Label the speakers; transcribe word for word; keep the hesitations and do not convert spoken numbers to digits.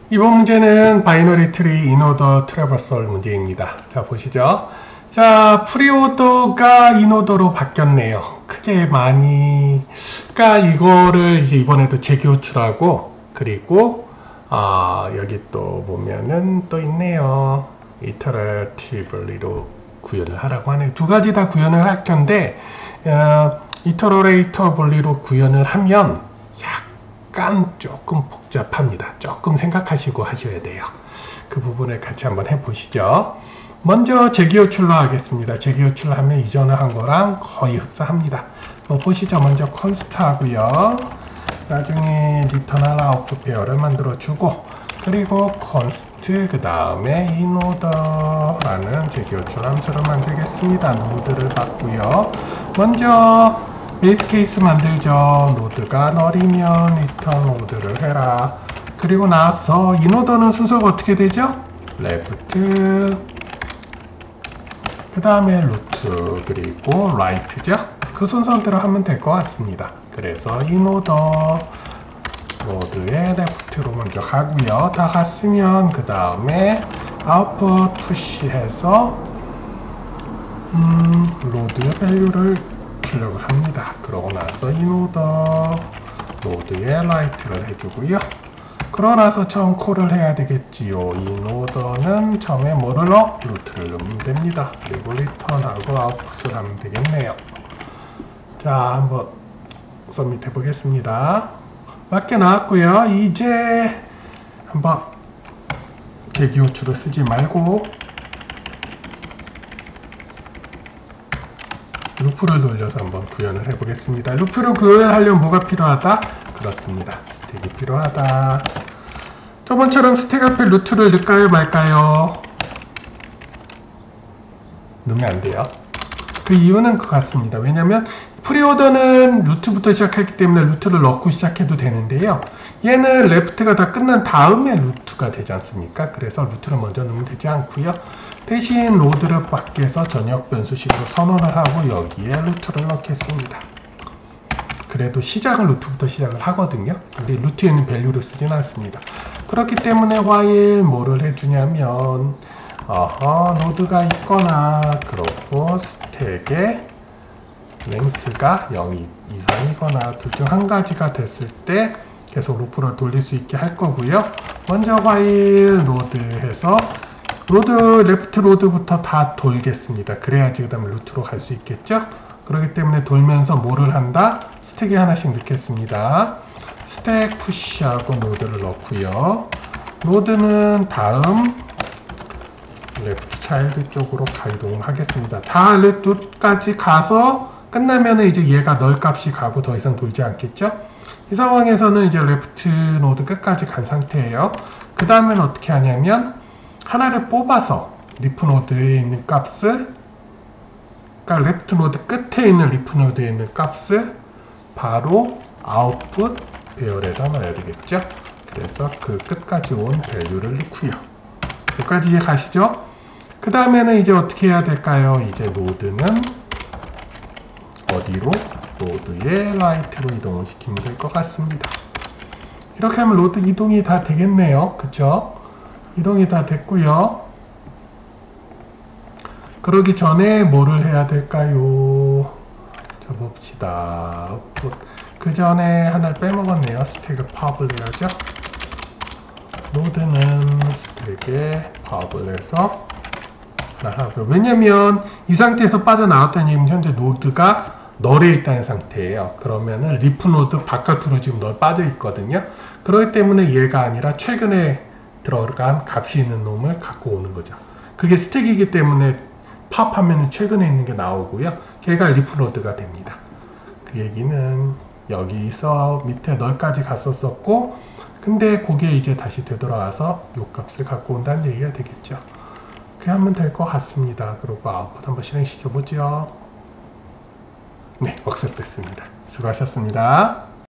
Speaker 1: 이번 문제는 바이너리 트리 인오더 트래버설 문제입니다. 자, 보시죠. 자, 프리오더가 인오더로 바뀌었네요. 크게 많이. 그러니까 이거를 이제 이번에도 재교출하고, 그리고 아, 여기 또 보면은 또 있네요. 이터레티블리로 구현을 하라고 하네요. 두 가지 다 구현을 할 텐데, 어, 이터레이터블리로 구현을 하면 약간 조금 복잡합니다. 조금 생각하시고 하셔야 돼요. 그 부분을 같이 한번 해보시죠. 먼저 재기호출로 하겠습니다. 재기호출로 하면 이전에 한 거랑 거의 흡사합니다. 뭐 보시죠. 먼저 컨스트 하고요. 나중에 리턴할 아웃풋 페어를 만들어 주고, 그리고 컨스트 그 다음에 인오더라는 재기호출 함수를 만들겠습니다. 노드를 받고요. 먼저 베이스 케이스 만들죠. 노드가 널이면 리턴 노드를 해라. 그리고 나서 인오더는 순서가 어떻게 되죠? 레프트, 그 다음에 루트, 그리고 라이트죠. 그 순서대로 하면 될 것 같습니다. 그래서 인오더 노드에 레프트로 먼저 가고요. 다 갔으면 그 다음에 아웃풋 푸시해서 음, 로드의 밸류를 출력을 합니다. 그러고 나서 인오더 노드에 라이트를 해주고요. 그러고 나서 처음 콜을 해야 되겠지요. 인오더는 처음에 뭐를 넣어? 루트를 넣으면 됩니다. 그리고 리턴하고 아웃풋을 하면 되겠네요. 자, 한번 서밋 해보겠습니다. 맞게 나왔고요. 이제 한번 재기호출을 쓰지 말고 루프를 돌려서 한번 구현을 해보겠습니다. 루프를 구현하려면 뭐가 필요하다? 그렇습니다. 스택이 필요하다. 저번처럼 스택 앞에 루트를 넣을까요 말까요? 넣으면 안 돼요. 그 이유는 그 같습니다. 왜냐면 프리오더는 루트부터 시작했기 때문에 루트를 넣고 시작해도 되는데요. 얘는 레프트가 다 끝난 다음에 루트가 되지 않습니까? 그래서 루트를 먼저 넣으면 되지 않고요. 대신 로드를 밖에서 전역 변수식으로 선언을 하고 여기에 루트를 넣겠습니다. 그래도 시작은 루트부터 시작을 하거든요. 근데 루트에 있는 밸류를 쓰진 않습니다. 그렇기 때문에 while 뭐를 해주냐면 어허, 노드가 있거나 그렇고 스택에 랭스가 영 이상이거나 둘 중 한 가지가 됐을 때 계속 루프를 돌릴 수 있게 할 거고요. 먼저 while 로드 해서 로드, 레프트 로드부터 다 돌겠습니다. 그래야지 그 다음에 루트로 갈 수 있겠죠? 그렇기 때문에 돌면서 뭐를 한다? 스택에 하나씩 넣겠습니다. 스택 푸시하고 노드를 넣고요. 노드는 다음 레프트 차일드 쪽으로 이동을 하겠습니다. 다 루트까지 가서 끝나면 이제 얘가 널 값이 가고 더 이상 돌지 않겠죠? 이 상황에서는 이제 레프트 노드 끝까지 간 상태예요. 그 다음엔 어떻게 하냐면 하나를 뽑아서 리프 노드에 있는 값을, 그러니까 레프트 노드 끝에 있는 리프 노드에 있는 값을 바로 아웃풋 배열에다 넣어야 되겠죠? 그래서 그 끝까지 온 밸류를 넣고요. 여기까지 이해 가시죠? 그 다음에는 이제 어떻게 해야 될까요? 이제 노드는 어디로? 로드에 라이트로 이동을 시키면 될 것 같습니다. 이렇게 하면 로드 이동이 다 되겠네요. 그쵸? 이동이 다 됐고요. 그러기 전에 뭐를 해야 될까요? 자, 봅시다. 그 전에 하나를 빼먹었네요. 스택을 팝을 해야죠. 로드는 스택에 팝을 해서 하나 하고요. 왜냐면 이 상태에서 빠져나왔다는 얘기는 현재 노드가 널에 있다는 상태예요. 그러면은 리프 노드 바깥으로 지금 널 빠져 있거든요. 그렇기 때문에 얘가 아니라 최근에 들어간 값이 있는 놈을 갖고 오는 거죠. 그게 스택이기 때문에 팝하면 최근에 있는 게 나오고요. 걔가 리프 노드가 됩니다. 그 얘기는 여기서 밑에 널까지 갔었었고, 근데 그게 이제 다시 되돌아와서 요 값을 갖고 온다는 얘기가 되겠죠. 그렇게 하면 될 것 같습니다. 그리고 아웃풋 한번 실행시켜 보죠. 네, 억셉 됐습니다. 수고하셨습니다.